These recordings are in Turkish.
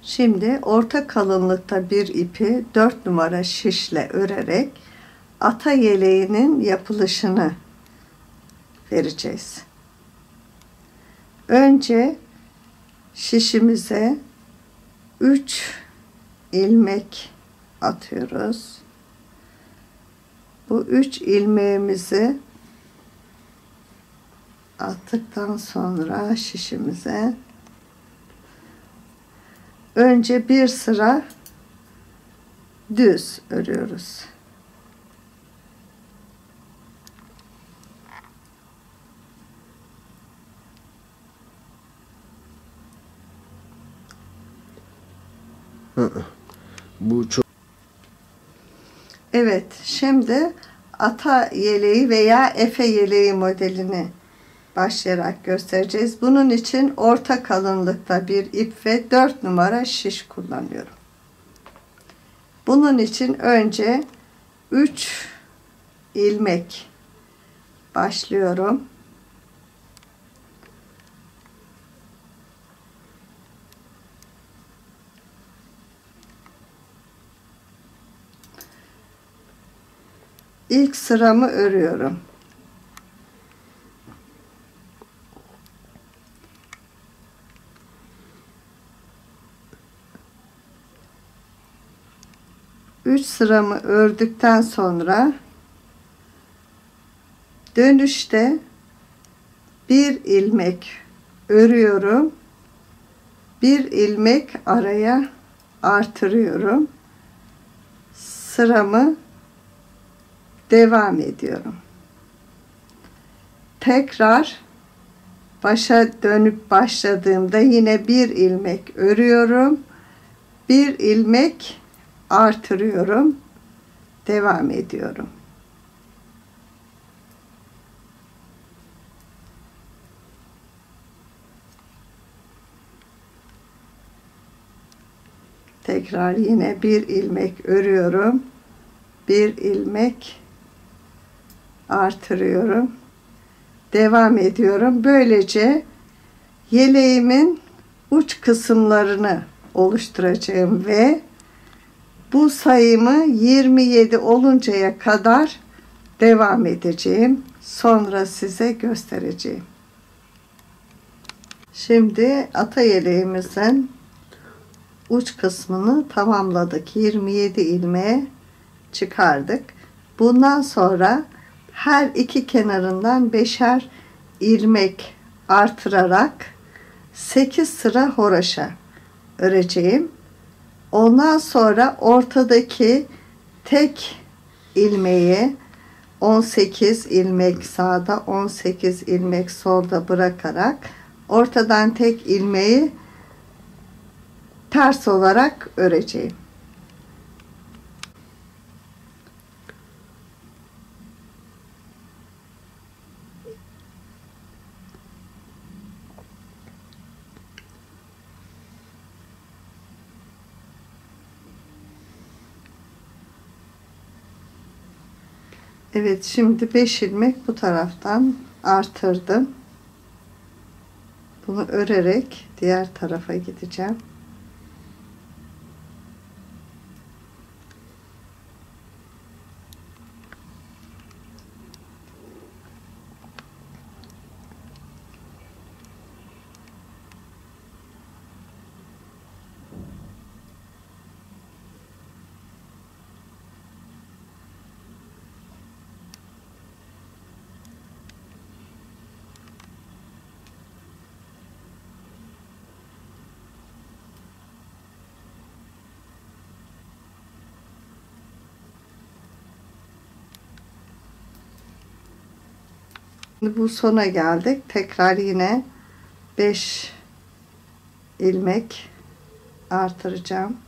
Şimdi orta kalınlıkta bir ipi 4 numara şişle örerek ata yeleğinin yapılışını vereceğiz. Önce şişimize 3 ilmek atıyoruz. Bu 3 ilmeğimizi attıktan sonra şişimize önce bir sıra düz örüyoruz. Bu çok. Evet, şimdi ata yeleği veya efe yeleği modelini başlayarak göstereceğiz. Bunun için orta kalınlıkta bir ip ve 4 numara şiş kullanıyorum. Bunun için önce 3 ilmek başlıyorum. İlk sıramı örüyorum. Üç sıramı ördükten sonra dönüşte bir ilmek örüyorum. Bir ilmek araya artırıyorum. Sıramı devam ediyorum. Tekrar başa dönüp başladığımda yine bir ilmek örüyorum. Bir ilmek artırıyorum. Devam ediyorum. Tekrar yine bir ilmek örüyorum. Bir ilmek artırıyorum. Devam ediyorum. Böylece yeleğimin uç kısımlarını oluşturacağım ve bu sayımı 27 oluncaya kadar devam edeceğim. Sonra size göstereceğim. Şimdi ata yeleğimizin uç kısmını tamamladık. 27 ilmeğe çıkardık. Bundan sonra her iki kenarından 5'er ilmek artırarak 8 sıra horoşa öreceğim. Ondan sonra ortadaki tek ilmeği 18 ilmek sağda 18 ilmek solda bırakarak ortadan tek ilmeği ters olarak öreceğim. Evet, şimdi 5 ilmek bu taraftan artırdım. Bunu örerek diğer tarafa gideceğim. Şimdi bu sona geldik. Tekrar yine 5 ilmek artıracağım.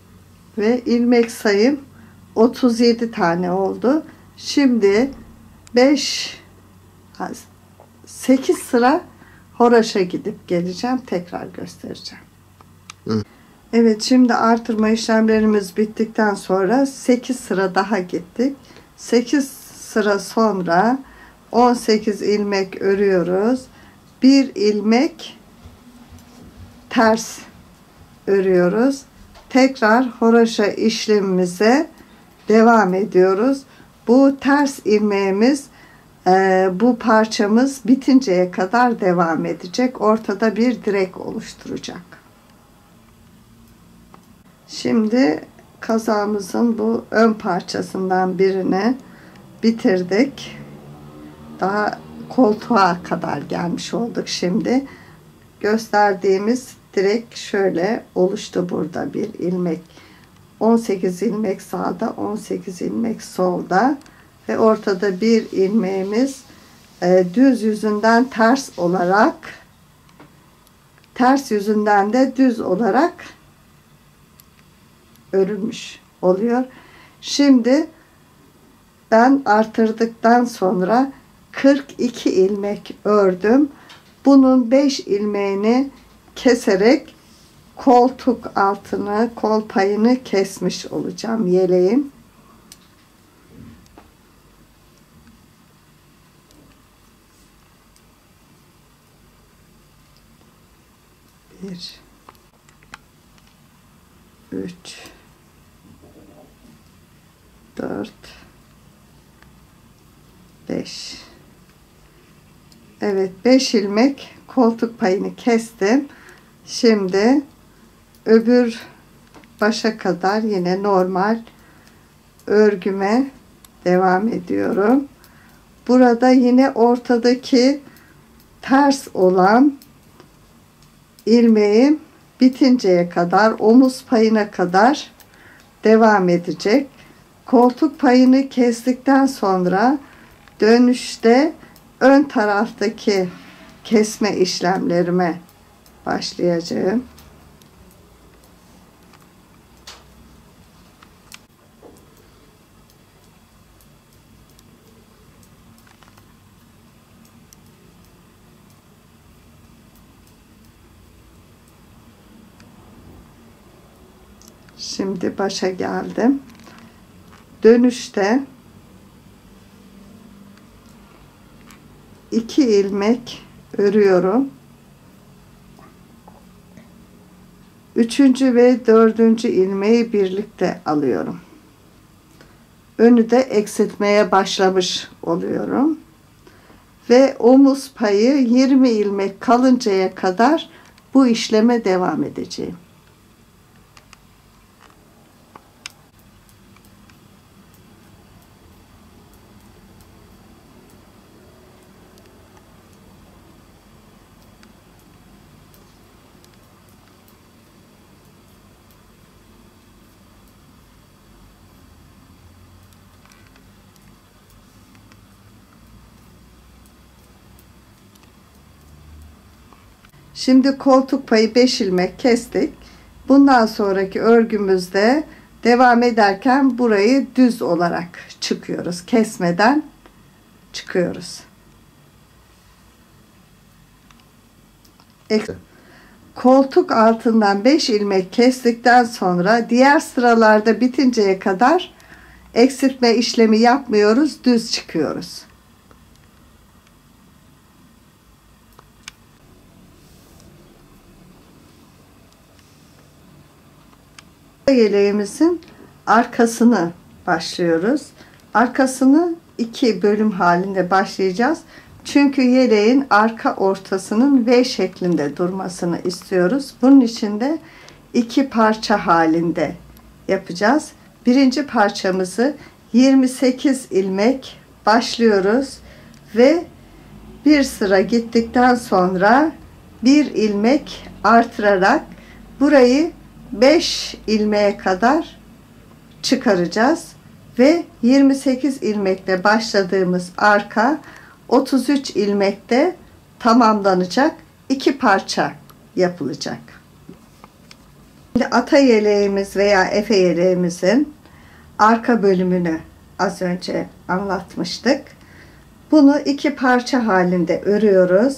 Ve ilmek sayım 37 tane oldu. Şimdi 5 8 sıra horoşa gidip geleceğim. Tekrar göstereceğim. Hı. Evet, şimdi artırma işlemlerimiz bittikten sonra 8 sıra daha gittik. 8 sıra sonra 18 ilmek örüyoruz. Bir ilmek ters örüyoruz. Tekrar horoşa işlemimize devam ediyoruz. Bu ters ilmeğimiz, bu parçamız bitinceye kadar devam edecek. Ortada bir direk oluşturacak. Şimdi kazağımızın bu ön parçasından birini bitirdik. Daha koltuğa kadar gelmiş olduk şimdi. Gösterdiğimiz direk şöyle oluştu burada, bir ilmek. 18 ilmek sağda, 18 ilmek solda ve ortada bir ilmeğimiz düz yüzünden ters olarak, ters yüzünden de düz olarak örülmüş oluyor. Şimdi ben artırdıktan sonra 42 ilmek ördüm. Bunun 5 ilmeğini keserek koltuk altını, kol payını kesmiş olacağım yeleğin. Bir, 3, 4, 5. Evet, 5 ilmek koltuk payını kestim. Şimdi öbür başa kadar yine normal örgüme devam ediyorum. Burada yine ortadaki ters olan ilmeğim bitinceye kadar, omuz payına kadar devam edecek. Koltuk payını kestikten sonra dönüşte ön taraftaki kesme işlemlerime başlayacağım. Şimdi başa geldim. Dönüşte 2 ilmek örüyorum. 3. ve 4. ilmeği birlikte alıyorum. Önü de eksiltmeye başlamış oluyorum. Ve omuz payı 20 ilmek kalıncaya kadar bu işleme devam edeceğim. Şimdi koltuk payı 5 ilmek kestik. Bundan sonraki örgümüzde devam ederken burayı düz olarak çıkıyoruz. Kesmeden çıkıyoruz. Koltuk altından 5 ilmek kestikten sonra diğer sıralarda bitinceye kadar eksiltme işlemi yapmıyoruz. Düz çıkıyoruz. Yeleğimizin arkasını başlıyoruz. Arkasını 2 bölüm halinde başlayacağız. Çünkü yeleğin arka ortasının V şeklinde durmasını istiyoruz. Bunun için de 2 parça halinde yapacağız. Birinci parçamızı 28 ilmek başlıyoruz ve bir sıra gittikten sonra bir ilmek artırarak burayı 5 ilmeğe kadar çıkaracağız ve 28 ilmekle başladığımız arka 33 ilmekte tamamlanacak, 2 parça yapılacak. Şimdi ata yeleğimiz veya efe yeleğimizin arka bölümünü az önce anlatmıştık. Bunu iki parça halinde örüyoruz.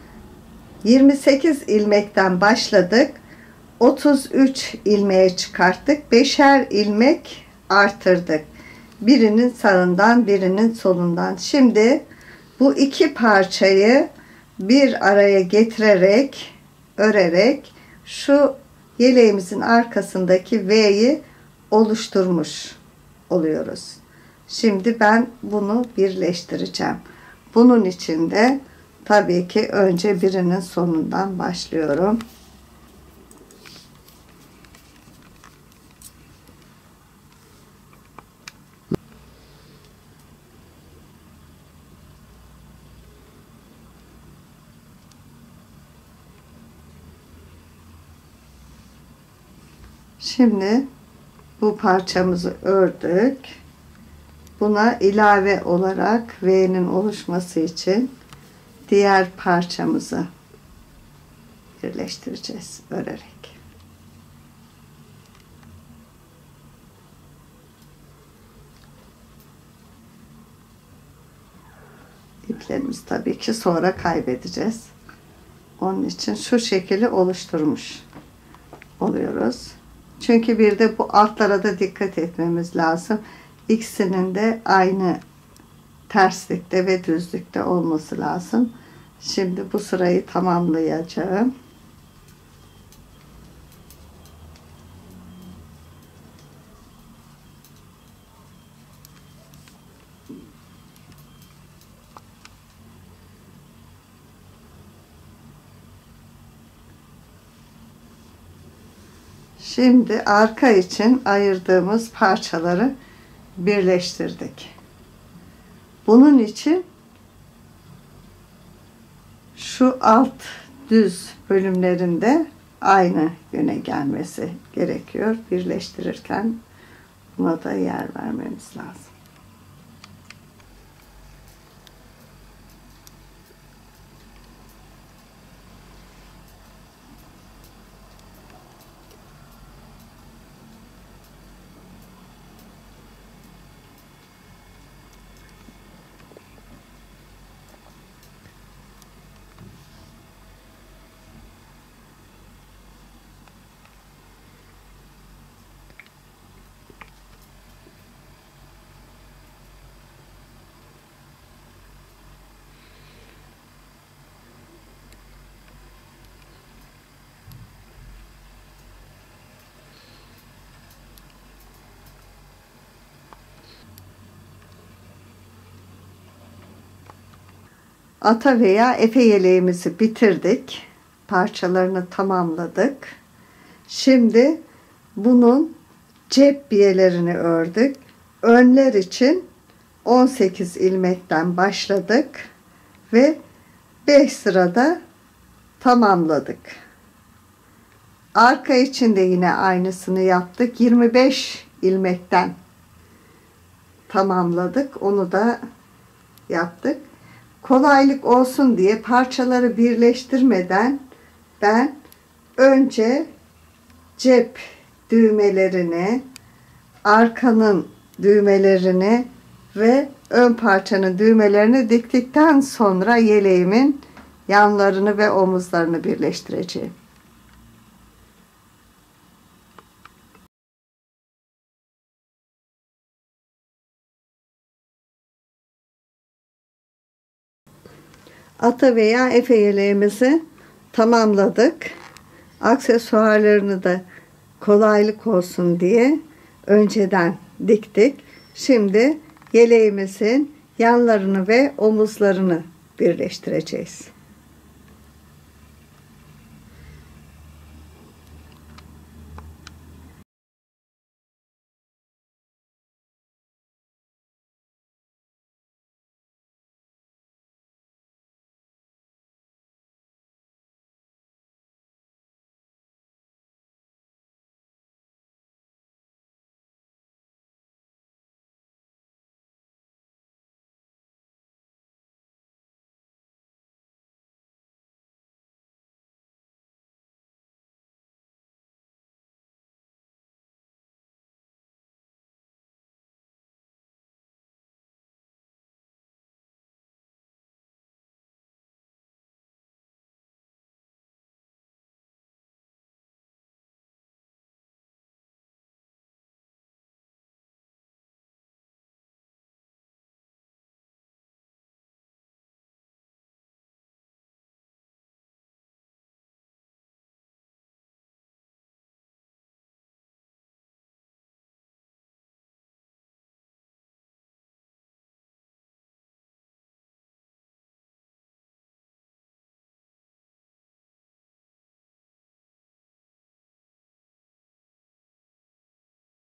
28 ilmekten başladık. 33 ilmeğe çıkarttık. 5'er ilmek artırdık. Birinin sağından birinin solundan. Şimdi bu iki parçayı bir araya getirerek, örerek şu yeleğimizin arkasındaki V'yi oluşturmuş oluyoruz. Şimdi ben bunu birleştireceğim. Bunun için de tabii ki önce birinin sonundan başlıyorum. Şimdi bu parçamızı ördük. Buna ilave olarak V'nin oluşması için diğer parçamızı birleştireceğiz örerek. İplerimizi tabii ki sonra kaybedeceğiz. Onun için şu şekli oluşturmuş oluyoruz. Çünkü bir de bu altlara da dikkat etmemiz lazım. İkisinin de aynı terslikte ve düzlükte olması lazım. Şimdi bu sırayı tamamlayacağım. Şimdi arka için ayırdığımız parçaları birleştirdik. Bunun için şu alt düz bölümlerinde aynı yöne gelmesi gerekiyor. Birleştirirken buna da yer vermemiz lazım. Ata veya efe yeleğimizi bitirdik. Parçalarını tamamladık. Şimdi bunun cepiyelerini ördük. Önler için 18 ilmekten başladık ve 5 sırada tamamladık. Arka için de yine aynısını yaptık. 25 ilmekten tamamladık. Onu da yaptık. Kolaylık olsun diye parçaları birleştirmeden ben önce cep düğmelerini, arkanın düğmelerini ve ön parçanın düğmelerini diktikten sonra yeleğimin yanlarını ve omuzlarını birleştireceğim. Ata veya efe yeleğimizi tamamladık. Aksesuarlarını da kolaylık olsun diye önceden diktik. Şimdi yeleğimizin yanlarını ve omuzlarını birleştireceğiz.